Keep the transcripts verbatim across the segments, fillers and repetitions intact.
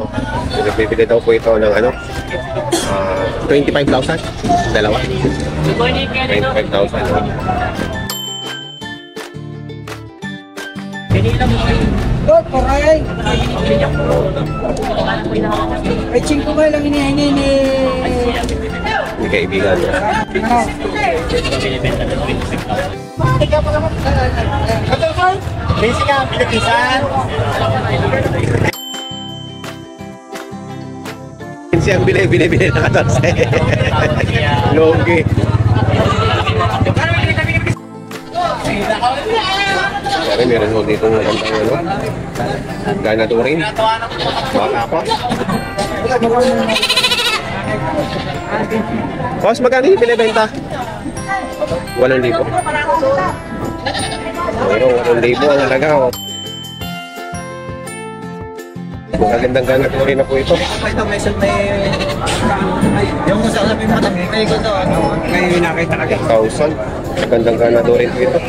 ito. Pinagbibili daw po ito ng ano, uh, twenty-five thousand. Dalawa. twenty-five thousand. Good, koray. Ay, chingko ba lang hinihingi ni... Hindi kaibigan niya. Basic ka, pinakisan. Siyang bili-bili-bili na katorse. Logi. Pero meron ho dito ng kantang ano. Gana turin. Baka pa. Boss, magkano yung pinibenta? Walang libo. Pero walang libo ang halaga. Magandang gana turin na po ito. Ito, may yung gusto sabi mo matami, may gusto may nakita ka. one thousand. Magandang gana turin po ito.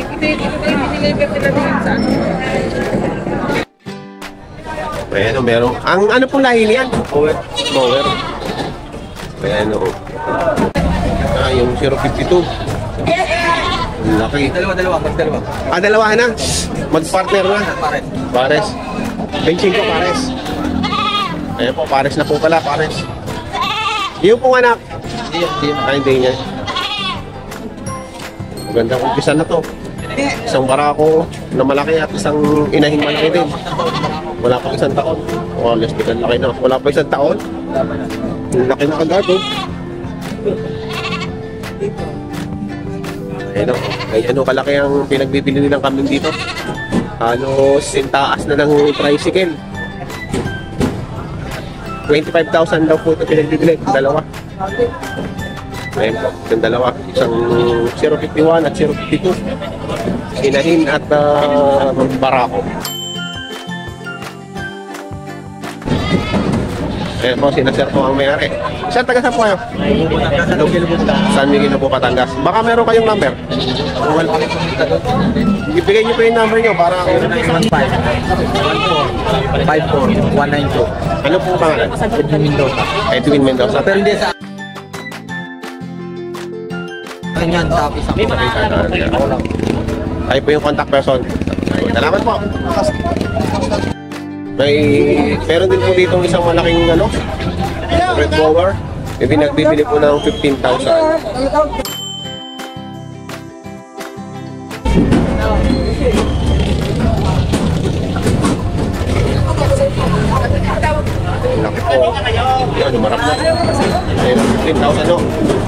Ayan o, meron. Ang ano pong lahi niyan? Mower. Mower. Ayan o. Ah, yung zero fifty-two. Laki. Dalawa, dalawa, dalawa. Ah, dalawa na. Mag-partner na. Pares. Pares. Benching ko, pares. Ayan po, pares na po pala, pares. Yung pong anak. Ay, hindi niya. Magandang umpisa na to. Isang barako na malaki at isang inahing malaki din. Wala pa isang taon. Oh, alas di ka laki na. Wala pa isang taon. Laki na agad, oh. Ayan o. Ayan o, kalaki ang pinagbibili nilang kambing dito. Halos sintaas na ng tricycle. twenty-five thousand daw po ito pinagbibili. Dalawa. Ayan po, yung dalawa. Isang zero fifty-one at zero fifty-two. Inahin at uh, barako. Ayan po, sinasir po ang may-ari. Saan taga saan po kayo? San Miguel po, Batangas. Baka meron kayong number? Ibigay niyo po yung number niyo para... one five five four one nine two. Ano po pangalan? Edwin Mendoza. Edwin Mendoza. Pero hindi sa... Ganyan, tapos ako. Ay po yung contact person. Salamat po. May meron din po dito isang malaking ano, red blower. May nagbibili po ng fifteen thousand. Laki po. Yan, umarap na. Ayun, fifteen thousand no.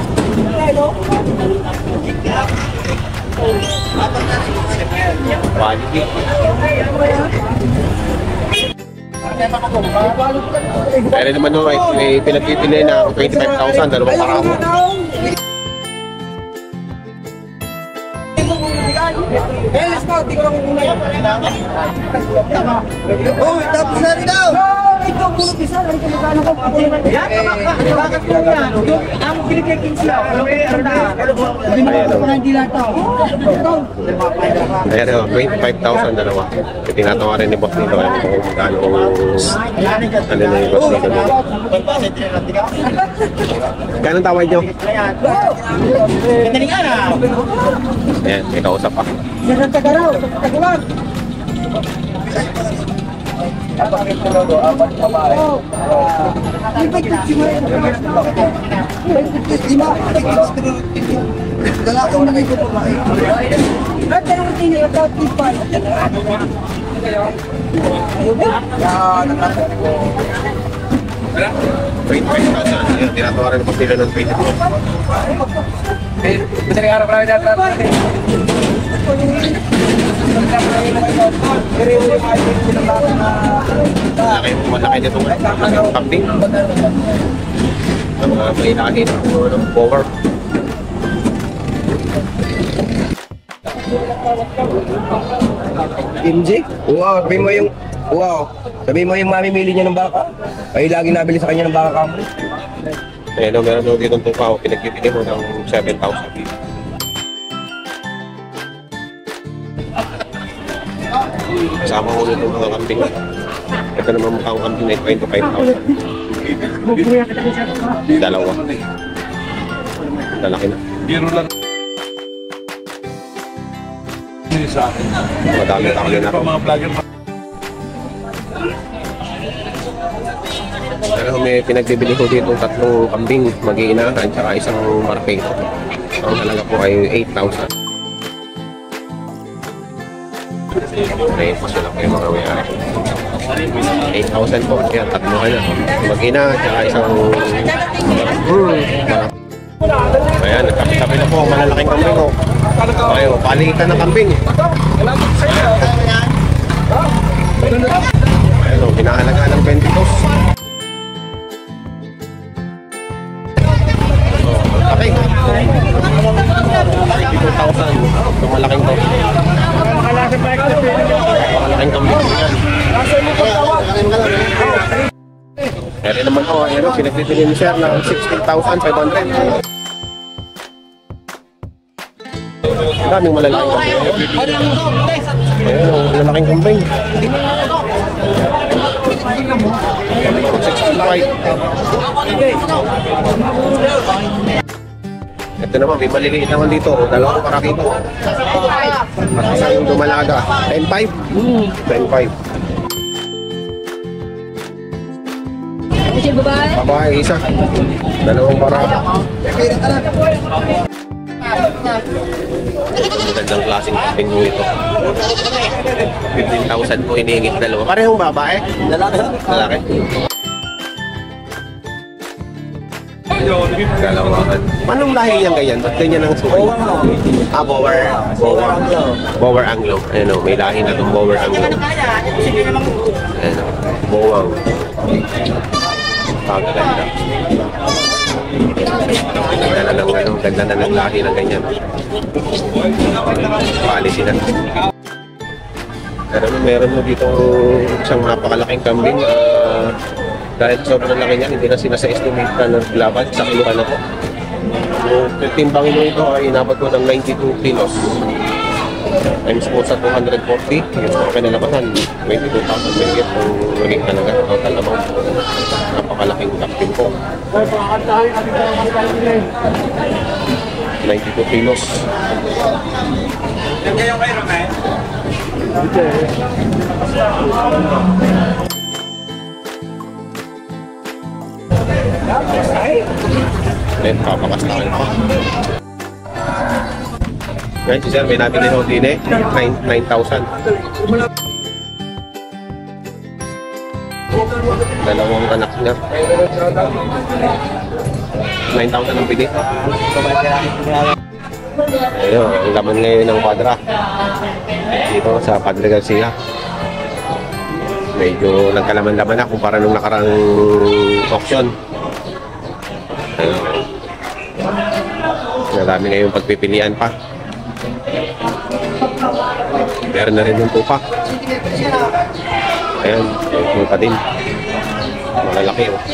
Quality. Pero naman no, may pinagpipili na twenty-five thousand, dalawang parako. Oh, tapos na rin daw! Ito, puro pisa. Ano ko magkano ko? Bakit po yan? Ang binigay kinsi ako. Hindi lang ito. Ayan o, twenty-five thousand dalawa. Tinatawa rin ni boss dito. Ayan kung magkano kung ano na yung boss dito. Gano'ng tawad nyo? Ayan, may kausap pa. Yan ang tagaraw. Tagulang. Apat yung tulogo, apat yung babae. Dalakong na kayo po ba? At tanong ko tinila ito, tipal. Yan, nakapit ko. twenty-five thousand. Ayan, tinatawa rin po sila ng twenty-four. Bisa ngarap lagi datang. Malaki po, malaki nito. Kambing. Ang mga may lahin ng power. M J? Wow, sabi mo yung... Wow, sabi mo yung mamimili niya ng baka. Ay, lagi nabili sa kanya ng baka Camry. Ayan o, meron nyo dito ng tupa. Pinagbibili mo ng seven thousand. Kasama ko nito mga kambing. Ito naman mukhang kambing na twenty-five thousand. Dalawa. Lalaki na. Biro lang. Sa akin. Madami kambing na. Mga vlogger. Pero may pinagbibili ko dito tatlong kambing, mag-iina at saka isang marpeng. Ang talaga po ay eight thousand. Ayun po sila po yung mga mayari. eight thousand po. Yan, tatlo ka na. Mag-ina at saka isang hmm. Ayan, nagkapi-kapi na po ang malalaking kambing ko. Ayo, palitan ng kambing. Ayan, pinahalagaan ng twenty dos. Okay. fifty-two thousand. Ito malaking to. Malaking kambing yan. Kaya naman ko, ayun, pinagbibili ni Sir ng sixteen thousand five hundred. Ang daming malalaking kambing. Ayun, malalaking kambing. sixty-five. Ito naman, may maliliit naman dito. Dalawang parakito. At isang dumalaga. ten five. ten five. Babae, isa. Dalawang paraka. Magandang klaseng kambing mo ito. fifteen thousand po iniingit dalawa. Parehong babae? Lalaki. Lalaki. Dalawahan. Anong lahi yan ganyan? Ba't ganyan ang suki? Ah, Bower. Bower. Bower Anglo. Ayan o, may lahi na itong Bower Anglo. Ayan o, Bowang. Pagkaganda. Ganda na ng ano, ganda na ng lahi na ganyan. Policy na. Pero meron mo dito isang napakalaking kambing. Uh, dahil sobrang laki niya, hindi na sila sa estimate ka ng laban, sa kiluhan na po. So, timbangin mo ito ay inabot ko ng ninety-two kilos. Times po sa two hundred forty, yung mga kinalabasan, twenty-two thousand megit ang naging halaga. Total amount. Napakalaking kapin po. ninety-two kilos. Yan kayo kayo, Romay? Then, papakastakan pa. Ngayon, si Sir, may nabili ho din eh. nine thousand. Dalawang anak niya. nine thousand ang bili. Ayun, ang laman ngayon ng kwadra. Dito sa Padre Garcia. Medyo nagkalaman-laman na kumpara nung nakarang auction. Ayun. Marami ngayong pagpipilian pa. Meron na rin yung tupa. Ayan, yung pa din. Malalaki oh.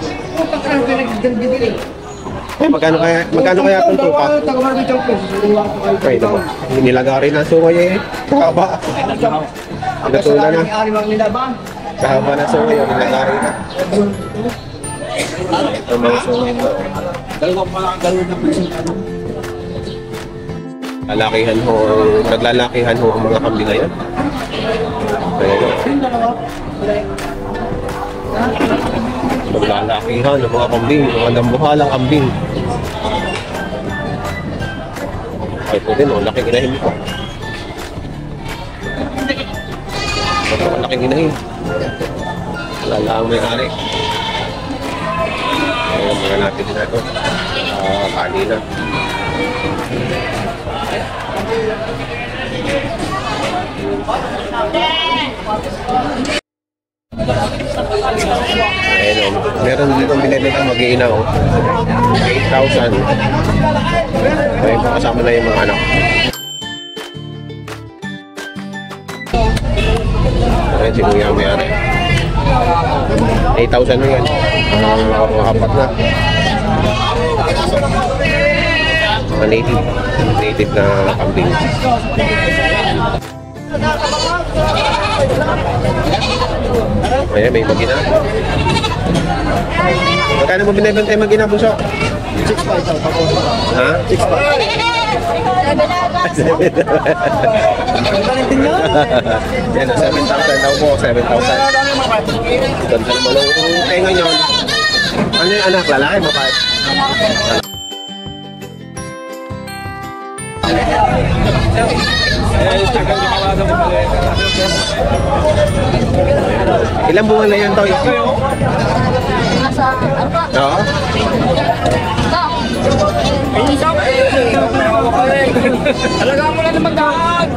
Eh, magkano kaya, magkano kaya itong tupa? Okay, naman. Nilagari na sungay eh. Kahaba. Pinatula na. Kahaba na sungay, nilagari na. Ito mga sungay mo. Dalawang pa lang, dalawang na presentado. Lalakihan ho, naglalakihan ho ang mga kambing ngayon. Ayan o. Naglalakihan ang mga kambing, mga dambuhalang kambing. Ay po din o, laking inahin ko. Laking inahin. Lala ang may-ari. Ayan, mga natin din ito. Uh, kanina. Ayan o, meron dito ang binibenta mag-iina o. eight thousand. Ayan po, kasama na yung mga anak. Ayan, si Kuya may-ari. eight thousand na yan. Uh, apat na. Mga native. Native na kambing. Ayan, may magina. Magkano mo binibenta yung magina, Bunso? six five daw. Ha? six five. Yan, seven thousand daw po, seven thousand. Ganda naman ang tenga nyo. Ano yung anak? Lalaki mo pa? Ilang buwan na yan, Toy? Oo? Alagaan mo lang naman daan.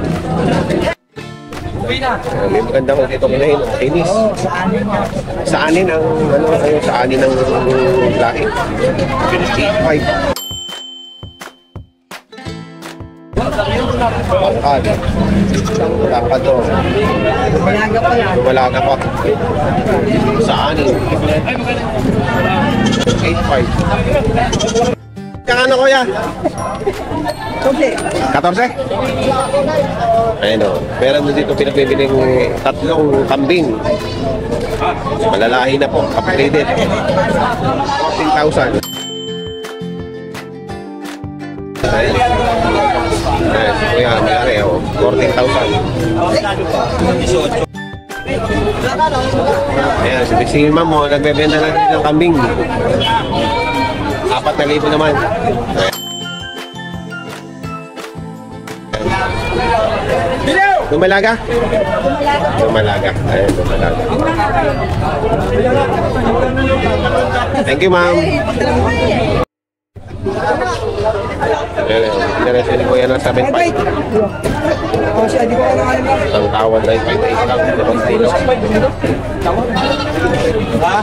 Uh, may maganda ko dito kinahin, kinis. Sa anin ang, ano, ano, sa anin ang lahi. eight five. Pangkal. Dapat to. Malaga pa yan. Lumalaga pa. Sa anin. eight five. Kaya ano, kuya? Okay. fourteen? Ayun o. Meron na dito pinagbibiling tatlong kambing. Malalahi na po. Upgraded. fourteen thousand. Ayun. Ayun. Kuya, mayari o. fourteen thousand. Ayan, si Bixing Ma'am mo, nagbebenta na rin ng kambing. Apat na libo naman. Ayan. Lumalaga? Lumalaga. Ayun, lumalaga. Thank you, ma'am. Ayun, interested ni Kuya ng seven five. Ang tawad ay five eight lang. Dito. Ha?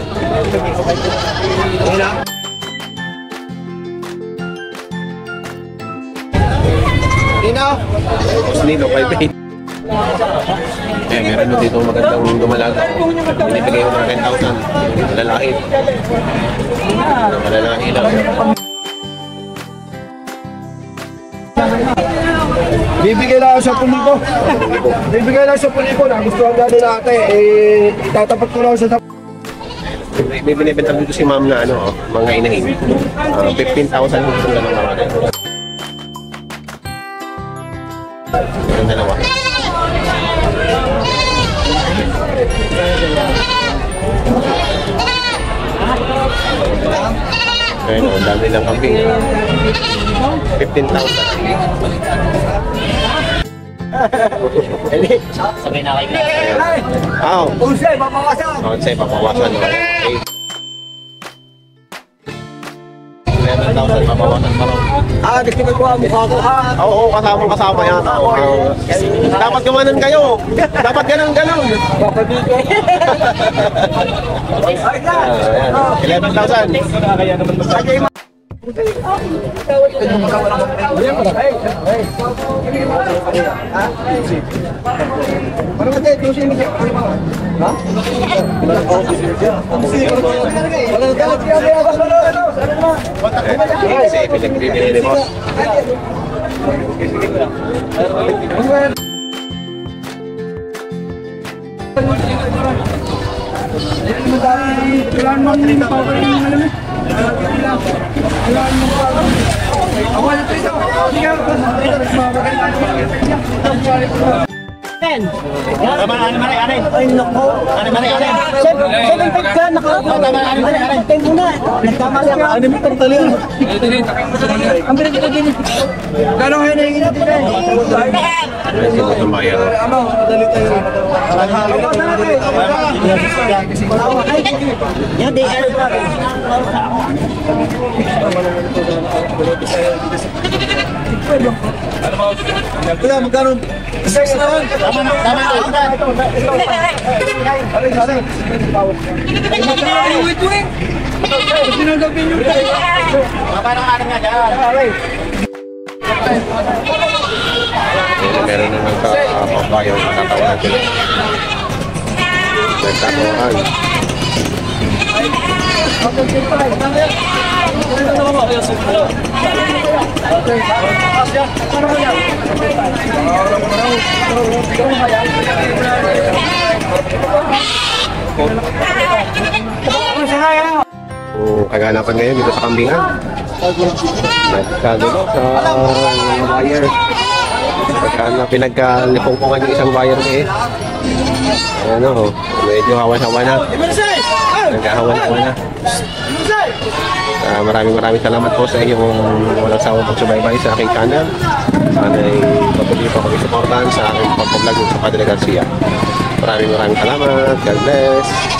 Nino? Tapos Nino, five eight. Eh, meron mo dito magandang lumalaga. Binibigay ko ng ten thousand. Malalaki. Malalaki lang. Bibigay lang ako sa puli ko. Bibigay lang sa puli ko. Nagustuhan gano'n natin. Eh, itatapat ko lang sa tap. May, may binibenta dito si ma'am na ano, oh, mga inahin. Uh, fifteen thousand kung gano'n mga ano. Meron dalawa. Ayun, ang dami ng kambing. fifteen thousand. Sabay na kayo. Oo. Unsay, mapawasan. Oh, say papawasan. Okay. eleven thousand papawasan pa rin. Ah, gusto ko ang mukha ko ha. Oo, oo, kasama kasama yata. Uh, dapat gumanon kayo. Dapat ganun ganun. Uh, eleven thousand. Parang kasi, tusin mo siya. Ha? Kasi pinagbibili ni boss. Kailangan mo yung power yung alam mo. Kailangan mo power. Ako wala tayo. Tama na, ano man ay anin? Ay, nako. Ano man ay anin? Seven five ka, nakaupo. Tama na, ano man ay anin? Tayo muna. Nagkamali ako. Ano mo itong tali? Ang pinagkita din. Gano'n kayo nahingin natin eh? Sinot ng bayan. Ano? Madali tayo. Yan, di ano pa. Kaya magkano? Sex na lang. Tama na, tama na. Alay, alay. Ay, magkano yung ito eh? Sinagapin yung tayo. Paano ka nga dyan? Alay. Meron na nagkakabayaw na katawan sila. Nagkakawan. Ang kaganapan ngayon dito sa kambingan. Nagkagulo sa wire. Pagka pinagkalipong-pungan yung isang wire eh. Ayan o, medyo hawan-hawan na. Nagkahawan-hawan na. Uh, maraming maraming salamat po sa inyong walang sawang pagsubaybay sa aking channel. Sana'y patuloy po kami supportahan sa aking pag-vlog sa Padre Garcia. Maraming maraming salamat. God bless.